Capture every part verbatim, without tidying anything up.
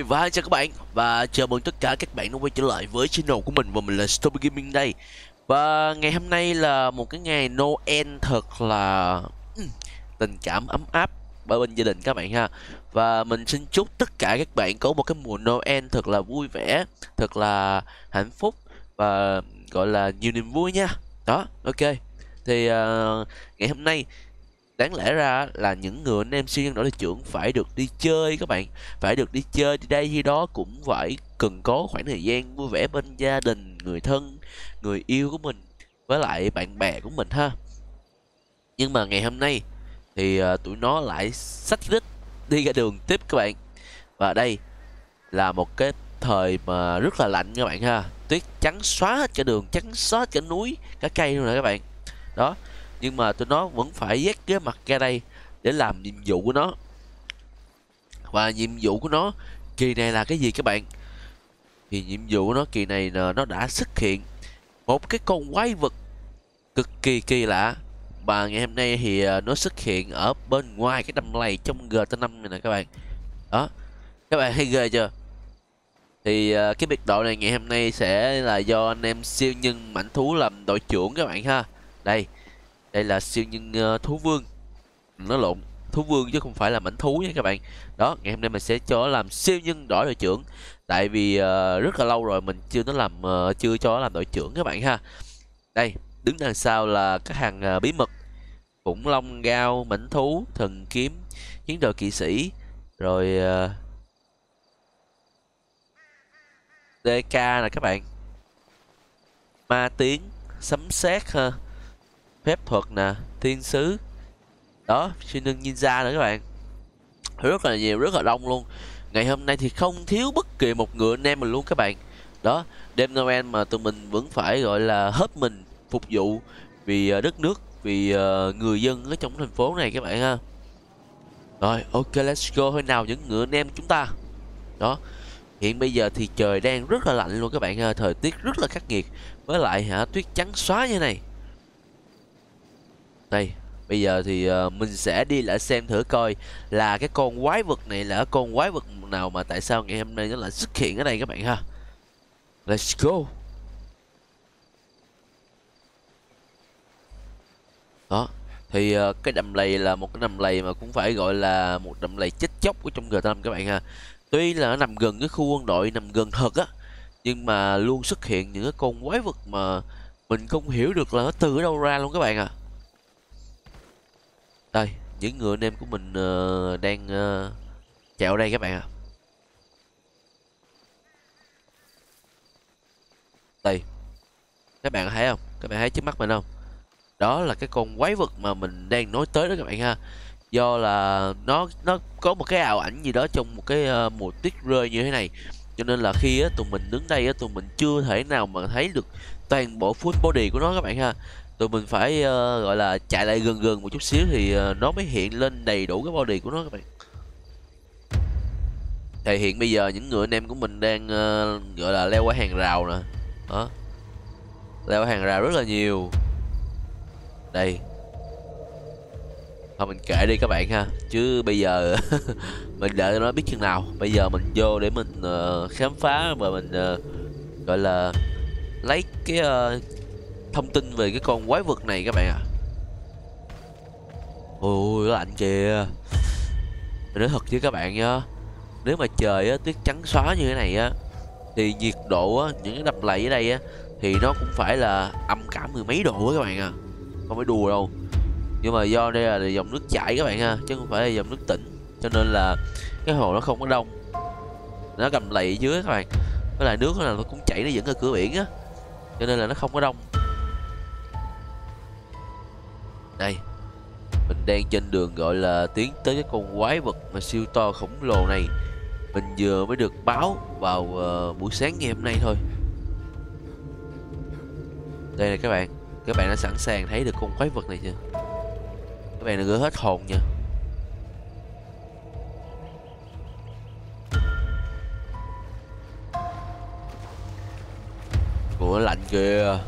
và chào các bạn và chào mừng tất cả các bạn đã quay trở lại với channel của mình và mình là Story Gaming đây. Và ngày hôm nay là một cái ngày Noel thật là ừm, tình cảm ấm áp ở bên gia đình các bạn ha. Và mình xin chúc tất cả các bạn có một cái mùa Noel thật là vui vẻ, thật là hạnh phúc và gọi là nhiều niềm vui nha. Đó, ok. Thì uh, ngày hôm nay đáng lẽ ra là những người anh em siêu nhân đội đội trưởng phải được đi chơi các bạn, phải được đi chơi đi đây đi đó, cũng phải cần có khoảng thời gian vui vẻ bên gia đình, người thân, người yêu của mình với lại bạn bè của mình ha. Nhưng mà ngày hôm nay thì uh, tụi nó lại xách rít đi ra đường tiếp các bạn. Và đây là một cái thời mà rất là lạnh các bạn ha, tuyết trắng xóa hết cả đường, trắng xóa hết cả núi cả cây luôn nè các bạn. Đó, nhưng mà tụi nó vẫn phải vác cái mặt ra đây để làm nhiệm vụ của nó. Và nhiệm vụ của nó kỳ này là cái gì các bạn? Thì nhiệm vụ của nó kỳ này là nó đã xuất hiện một cái con quái vật cực kỳ kỳ lạ. Và ngày hôm nay thì nó xuất hiện ở bên ngoài cái đầm lầy trong giê tê năm này nè các bạn. Đó, các bạn thấy ghê chưa? Thì cái biệt đội này ngày hôm nay sẽ là do anh em siêu nhân mãnh thú làm đội trưởng các bạn ha. Đây, đây là siêu nhân uh, thú vương. Nó lộn, thú vương chứ không phải là mãnh thú nha các bạn. Đó, ngày hôm nay mình sẽ cho làm siêu nhân đội đội trưởng. Tại vì uh, rất là lâu rồi mình chưa nó làm uh, chưa cho nó làm đội trưởng các bạn ha. Đây, đứng đằng sau là các hàng uh, bí mật: khủng long gao, mãnh thú, thần kiếm, chiến đội kỵ sĩ, rồi uh, đê ca nè các bạn, ma tiến, sấm sét ha, phép thuật nè, thiên sứ. Đó, siêu nhân ninja nữa các bạn. Rất là nhiều, rất là đông luôn. Ngày hôm nay thì không thiếu bất kỳ một người anh em mình luôn các bạn. Đó, đêm Noel mà tụi mình vẫn phải gọi là hết mình phục vụ vì đất nước, vì uh, người dân ở trong thành phố này các bạn ha. Rồi, ok, let's go thôi nào những người anh em chúng ta. Đó, hiện bây giờ thì trời đang rất là lạnh luôn các bạn ha, thời tiết rất là khắc nghiệt, với lại hả tuyết trắng xóa như này. Đây, bây giờ thì uh, mình sẽ đi lại xem thử coi là cái con quái vật này là con quái vật nào mà tại sao ngày hôm nay nó lại xuất hiện ở đây các bạn ha. Let's go. Đó, thì uh, cái đầm lầy là một cái đầm lầy mà cũng phải gọi là một đầm lầy chết chóc của trong giê tê năm các bạn ha. Tuy là nó nằm gần cái khu quân đội, nằm gần thật á, nhưng mà luôn xuất hiện những cái con quái vật mà mình không hiểu được là nó từ ở đâu ra luôn các bạn à. Đây, những người anh em của mình uh, đang uh, chạy ở đây các bạn ạ. À. Đây, các bạn thấy không? Các bạn thấy trước mắt mình không? Đó là cái con quái vật mà mình đang nói tới đó các bạn ha. Do là nó nó có một cái ảo ảnh gì đó trong một cái uh, mùa tuyết rơi như thế này, cho nên là khi á, tụi mình đứng đây á, tụi mình chưa thể nào mà thấy được toàn bộ full body của nó các bạn ha. Tụi mình phải uh, gọi là chạy lại gần gần một chút xíu thì uh, nó mới hiện lên đầy đủ cái body của nó các bạn. Thì hiện bây giờ những người anh em của mình đang uh, gọi là leo qua hàng rào nè. Đó, leo qua hàng rào rất là nhiều. Đây, thôi mình kệ đi các bạn ha, chứ bây giờ mình đợi nó biết chừng nào. Bây giờ mình vô để mình uh, khám phá và mình uh, gọi là lấy cái uh, thông tin về cái con quái vật này các bạn ạ. À. Ôi, lạnh kìa. Mình nói thật với các bạn nhá, nếu mà trời á, tuyết trắng xóa như thế này á, thì nhiệt độ á, những cái đầm lầy ở đây á, thì nó cũng phải là âm cả mười mấy độ á các bạn à. Không phải đùa đâu. Nhưng mà do đây là dòng nước chảy các bạn ha, chứ không phải là dòng nước tĩnh, cho nên là cái hồ nó không có đông, nó cầm lầy ở dưới các bạn. Với lại nước là nó cũng chảy, nó dẫn ra cửa biển á, cho nên là nó không có đông. Đây, mình đang trên đường gọi là tiến tới cái con quái vật mà siêu to khổng lồ này. Mình vừa mới được báo vào uh, buổi sáng ngày hôm nay thôi. Đây là các bạn, các bạn đã sẵn sàng thấy được con quái vật này chưa? Các bạn đừng có hết hồn nha. Ủa lạnh kìa.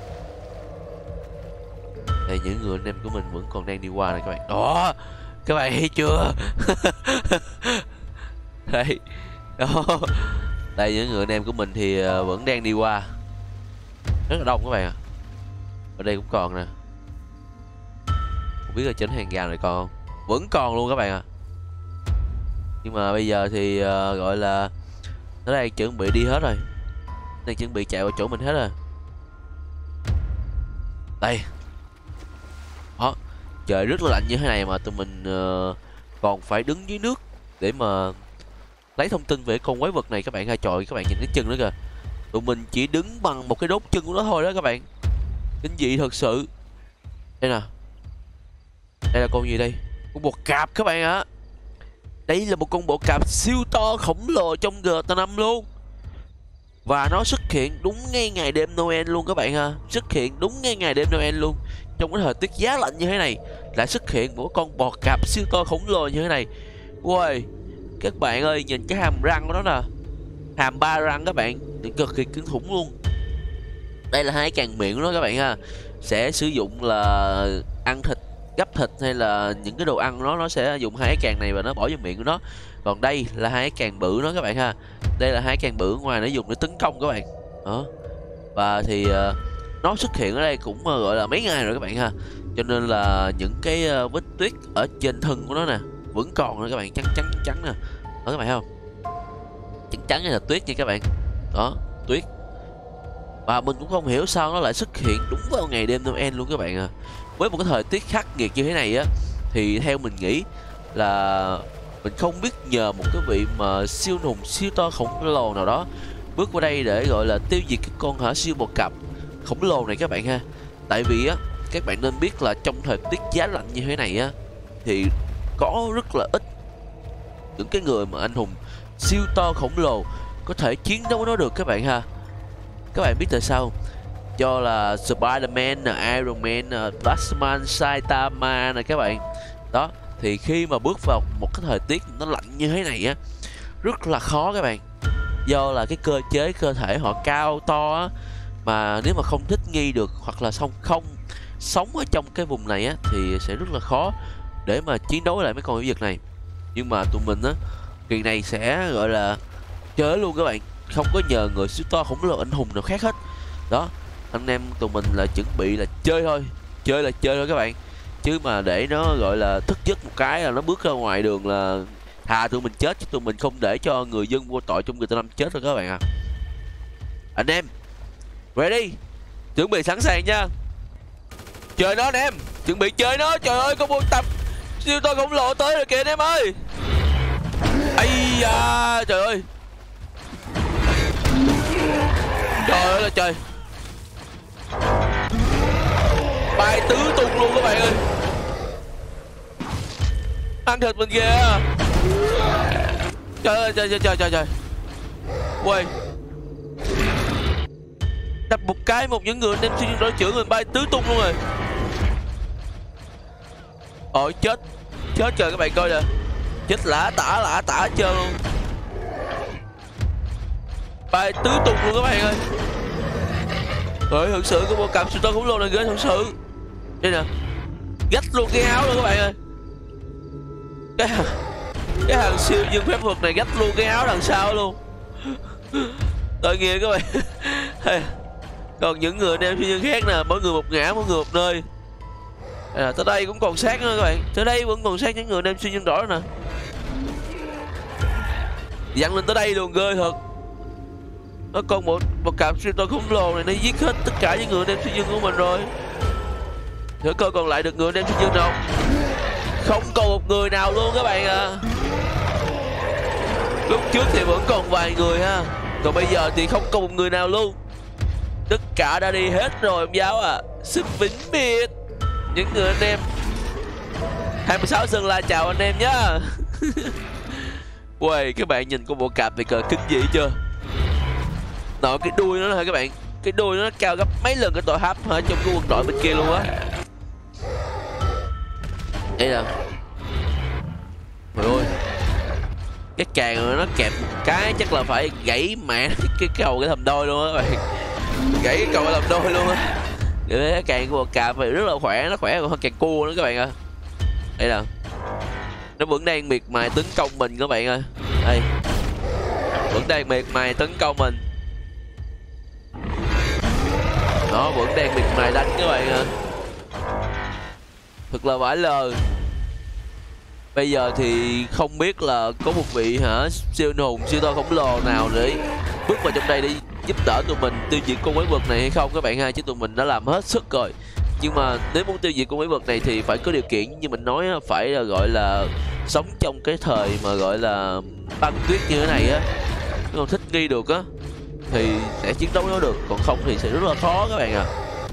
Đây, những người anh em của mình vẫn còn đang đi qua này các bạn. Đó, các bạn thấy chưa? Đây, Đây những người anh em của mình thì vẫn đang đi qua, rất là đông các bạn ạ. Ở đây cũng còn nè, không biết là trên hàng rào này còn không, vẫn còn luôn các bạn ạ. Nhưng mà bây giờ thì uh, gọi là nó đang chuẩn bị đi hết rồi, đang chuẩn bị chạy vào chỗ mình hết rồi. Đây đó, trời rất là lạnh như thế này mà tụi mình uh, còn phải đứng dưới nước để mà lấy thông tin về con quái vật này các bạn ơi. Trời, các bạn nhìn cái chân nữa kìa, tụi mình chỉ đứng bằng một cái đốt chân của nó thôi đó các bạn, kinh dị thật sự. Đây nè, đây là con gì đây? Con bò cạp các bạn ạ. Đây là một con bò cạp siêu to khổng lồ trong giê tê năm luôn. Và nó xuất hiện đúng ngay ngày đêm Noel luôn các bạn ha. Xuất hiện đúng ngay ngày đêm Noel luôn. Trong cái thời tiết giá lạnh như thế này lại xuất hiện một con bò cạp siêu to khổng lồ như thế này. Ui, các bạn ơi, nhìn cái hàm răng của nó nè, hàm ba răng các bạn, cực kỳ kinh khủng luôn. Đây là hai càng miệng của nó các bạn ha. Sẽ sử dụng là ăn thịt, gắp thịt hay là những cái đồ ăn của nó, nó sẽ dùng hai cái càng này và nó bỏ vào miệng của nó. Còn đây là hai cái càng bự nó các bạn ha. Đây là hai càng bự ngoài nó dùng để tấn công các bạn đó. Và thì uh, nó xuất hiện ở đây cũng uh, gọi là mấy ngày rồi các bạn ha. Cho nên là những cái uh, vết tuyết ở trên thân của nó nè vẫn còn nữa các bạn, trắng trắng trắng nè đó các bạn thấy không, trắng trắng hay là tuyết nha các bạn đó, tuyết. Và mình cũng không hiểu sao nó lại xuất hiện đúng vào ngày đêm Noel luôn các bạn à. Với một cái thời tiết khắc nghiệt như thế này á, thì theo mình nghĩ là mình không biết nhờ một cái vị mà siêu hùng siêu to khổng lồ nào đó bước qua đây để gọi là tiêu diệt cái con hả siêu bò cạp khổng lồ này các bạn ha. Tại vì á, các bạn nên biết là trong thời tiết giá lạnh như thế này á, thì có rất là ít những cái người mà anh hùng siêu to khổng lồ có thể chiến đấu với nó được các bạn ha. Các bạn biết tại sao? Do là Spider-Man, Iron Man, Batman, Saitama này các bạn. Đó, thì khi mà bước vào một cái thời tiết nó lạnh như thế này á, rất là khó các bạn. Do là cái cơ chế cơ thể họ cao to á, mà nếu mà không thích nghi được hoặc là không không sống ở trong cái vùng này á, thì sẽ rất là khó để mà chiến đấu với lại mấy con quỷ vật này. Nhưng mà tụi mình á, kỳ này sẽ gọi là chơi luôn các bạn, không có nhờ người siêu to khổng lồ anh hùng nào khác hết. Đó, anh em tụi mình là chuẩn bị là chơi thôi, chơi là chơi thôi các bạn. Chứ mà để nó gọi là thức giấc một cái là nó bước ra ngoài đường là thà tụi mình chết chứ tụi mình không để cho người dân vô tội trong người ta năm chết rồi các bạn à. Anh em ready, chuẩn bị sẵn sàng nha, chơi nó anh em, chuẩn bị chơi nó. Trời ơi, có một tập siêu to khổng lồ tới rồi kìa anh em ơi. Ây da, trời ơi, trời ơi là trời, bay tứ tung luôn các bạn ơi, ăn thịt mình ghê à. Trời ơi, trời trời trời trời trời, quay đập một cái một những người anh em xuyên đội trưởng người bay tứ tung luôn rồi. Ôi chết, chết trời các bạn coi nè, chết lả tả lả tả hết trơn luôn, bay tứ tung luôn các bạn ơi. Rồi thực sự cái bộ cặp siêu to khủng lồ này ghê thật sự. Đây nè, gách luôn cái áo luôn các bạn ơi. Cái hàng, cái hàng siêu dương phép thuật này gách luôn cái áo đằng sau luôn. Tội nghiệp các bạn. Còn những người anh em siêu nhân khác nè, mỗi người một ngã, mỗi người một nơi. À, tới đây cũng còn sát nữa các bạn, tới đây vẫn còn sát những người anh em siêu nhân đỏ nè. Dặn lên tới đây luôn, ghê thật. Nó còn một một cặp siêu to khổng lồ này, nó giết hết tất cả những người đem siêu nhân của mình rồi. Thử coi còn lại được người đem siêu nhân đâu. Không còn một người nào luôn các bạn à. Lúc trước thì vẫn còn vài người ha, còn bây giờ thì không còn một người nào luôn. Tất cả đã đi hết rồi ông giáo à. Xin vĩnh biệt những người anh em. hai mươi sáu Sơn La chào anh em nhá. Uầy, các bạn nhìn con bộ cạp này cờ kinh dị chưa? Nội cái đuôi nó hả các bạn, cái đuôi nó cao gấp mấy lần cái tội hấp hả trong cái quân đội bên kia luôn á. Đây nè, trời ơi, cái càng nó kẹp một cái chắc là phải gãy mẹ cái cầu cái thầm đôi luôn á các bạn, gãy cái cầu cái thầm đôi luôn á. Cái càng của cạp này rất là khỏe, nó khỏe hơn càng cua nữa các bạn ơi. Đây nè, nó vẫn đang miệt mài tấn công mình các bạn ơi. Đây, vẫn đang miệt mài tấn công mình. Nó vẫn đang miệt mài đánh các bạn ạ. Thật là vãi lời. Bây giờ thì không biết là có một vị hả siêu anh hùng siêu to khổng lồ nào để bước vào trong đây để giúp đỡ tụi mình tiêu diệt con quái vật này hay không các bạn ha. Chứ tụi mình đã làm hết sức rồi. Nhưng mà nếu muốn tiêu diệt con quái vật này thì phải có điều kiện, như mình nói phải là gọi là sống trong cái thời mà gọi là băng tuyết như thế này á, nếu thích nghi được á thì sẽ chiến đấu nó được, còn không thì sẽ rất là khó các bạn à.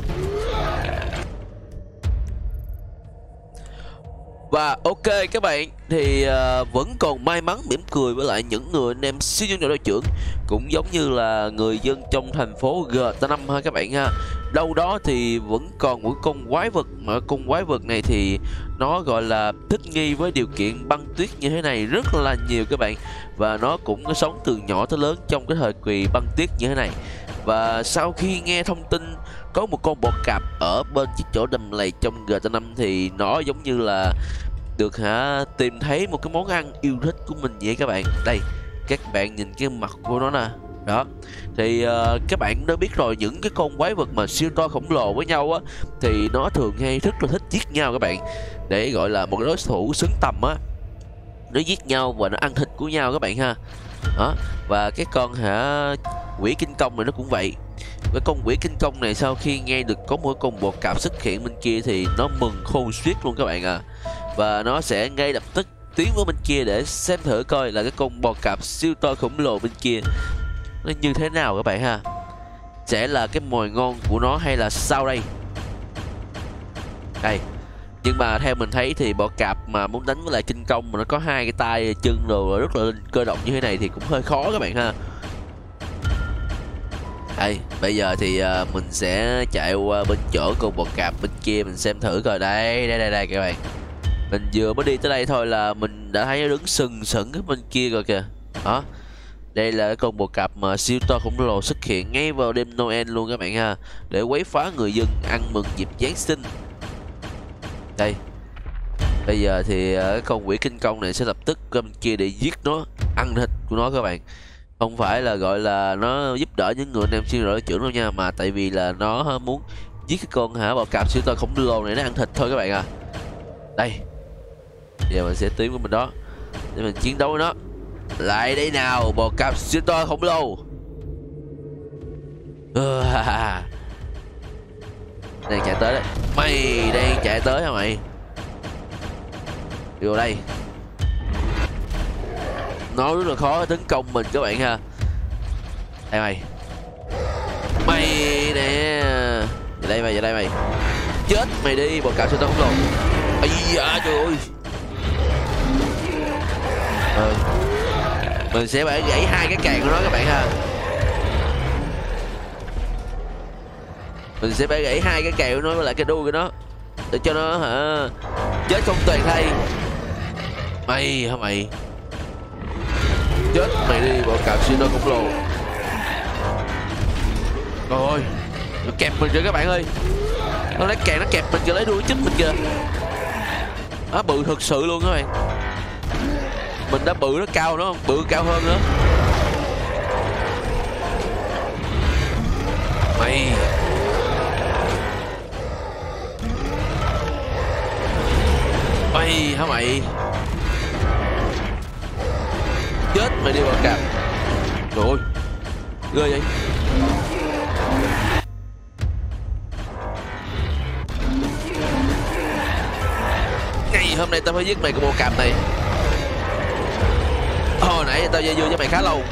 Và ok các bạn, thì uh, vẫn còn may mắn mỉm cười với lại những người anh em siêu nhân đội trưởng, cũng giống như là người dân trong thành phố giê tê năm ha các bạn ha. Đâu đó thì vẫn còn một con quái vật, mà con quái vật này thì nó gọi là thích nghi với điều kiện băng tuyết như thế này rất là nhiều các bạn. Và nó cũng có sống từ nhỏ tới lớn trong cái thời kỳ băng tuyết như thế này. Và sau khi nghe thông tin có một con bọ cạp ở bên chiếc chỗ đầm lầy trong giê tê năm thì nó giống như là được hả tìm thấy một cái món ăn yêu thích của mình vậy các bạn. Đây, các bạn nhìn cái mặt của nó nè. Đó, thì uh, các bạn đã biết rồi, những cái con quái vật mà siêu to khổng lồ với nhau á thì nó thường hay rất là thích giết nhau các bạn, để gọi là một đối thủ xứng tầm á, nó giết nhau và nó ăn thịt của nhau các bạn ha. Đó, và cái con hả quỷ kinh công này nó cũng vậy. Cái con quỷ kinh công này sau khi nghe được có một con bọ cạp xuất hiện bên kia thì nó mừng khôn xiết luôn các bạn à. Và nó sẽ ngay lập tức tiến vào bên kia để xem thử coi là cái con bọ cạp siêu to khổng lồ bên kia nó như thế nào các bạn ha. Sẽ là cái mồi ngon của nó hay là sao đây? Đây, nhưng mà theo mình thấy thì bọ cạp mà muốn đánh với lại kinh công mà nó có hai cái tay chân rồi rất là cơ động như thế này thì cũng hơi khó các bạn ha. Đây, bây giờ thì uh, mình sẽ chạy qua bên chỗ con bọ cạp bên kia mình xem thử coi. Đây, đây, đây, đây các bạn. Mình vừa mới đi tới đây thôi là mình đã thấy nó đứng sừng sững ở bên kia rồi kìa. Đó, đây là cái con bọ cạp mà siêu to khổng lồ xuất hiện ngay vào đêm Noel luôn các bạn ha, để quấy phá người dân ăn mừng dịp Giáng sinh. Đây, bây giờ thì uh, cái con quỷ kinh công này sẽ lập tức qua bên kia để giết nó, ăn thịt của nó các bạn. Không phải là gọi là nó giúp đỡ những người anh em siêu đội trưởng đâu nha, mà tại vì là nó muốn giết cái con hả bọ cạp siêu to khổng lồ này nó ăn thịt thôi các bạn à. Đây, giờ mình sẽ tiến với mình đó để mình chiến đấu với nó. Lại đây nào bọ cạp siêu to khổng lồ. Đang chạy tới đấy. Mày đang chạy tới hả mày? Vô đây. Nó rất là khó tấn công mình các bạn ha. Đây mày. Mày nè. Về đây mày, về đây mày. Chết mày đi bọ cạp siêu to khổng lồ. Ây da trời ơi. Ờ. Mình sẽ phải gãy hai cái càng của nó các bạn ha. Mình sẽ phải gãy hai cái càng của nó với lại cái đuôi của nó để cho nó hả chết không toàn thây. Mày hả mày? Chết mày đi bọ cạp siêu to khổng lồ. Rồi, nó kẹp mình rồi các bạn ơi. Nó lấy càng nó kẹp mình kìa, lấy đuôi chích mình kìa. Nó bự thực sự luôn các bạn. Mình đã bự nó cao nữa không? Bự cao hơn nữa. Mày Mày hả mày? Chết mày đi bọ cạp. Trời ơi, ghê vậy. Ngày hôm nay tao phải giết mày con bọ cạp này. Hồi nãy tao dây dưa cho mày khá lâu.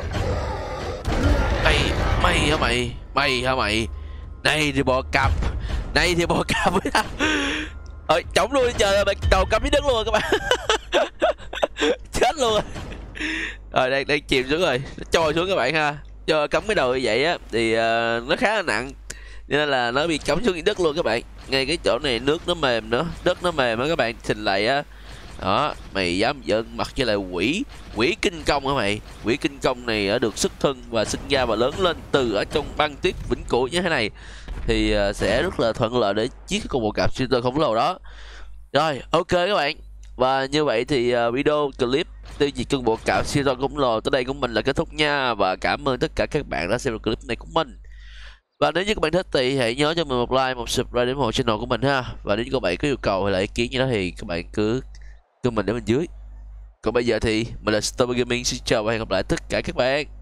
Mày, mày hả mày? Mày hả mày? Này thì bọ cạp. Này thì bọ cạp với tao. Ơi, chống luôn trời ơi, đầu cắm dưới đất luôn rồi các bạn. Chết luôn rồi. Rồi đang đang chìm xuống rồi, nó trôi xuống các bạn ha. Cho cắm cái đầu như vậy á thì uh, nó khá là nặng, nên là nó bị cắm xuống dưới đất luôn các bạn. Ngay cái chỗ này nước nó mềm nữa, đất nó mềm á các bạn, xình lại á. Đó, mày dám giận mặt với lại quỷ quỷ kinh công hả mày? Quỷ kinh công này uh, được xuất thân và sinh ra và lớn lên từ ở trong băng tuyết vĩnh cửu như thế này thì uh, sẽ rất là thuận lợi để giết cái con bọ cạp siêu to khổng lồ đó. Rồi, ok các bạn. Và như vậy thì uh, video clip tiêu diệt cơn bộ cạo siêu khổng lồ tới đây của mình là kết thúc nha. Và cảm ơn tất cả các bạn đã xem được clip này của mình. Và nếu như các bạn thích thì hãy nhớ cho mình một like, một subscribe đến một channel của mình ha. Và nếu như các bạn có yêu cầu hay là ý kiến như đó thì các bạn cứ comment để bên dưới. Còn bây giờ thì mình là Stober Gaming, xin chào và hẹn gặp lại tất cả các bạn.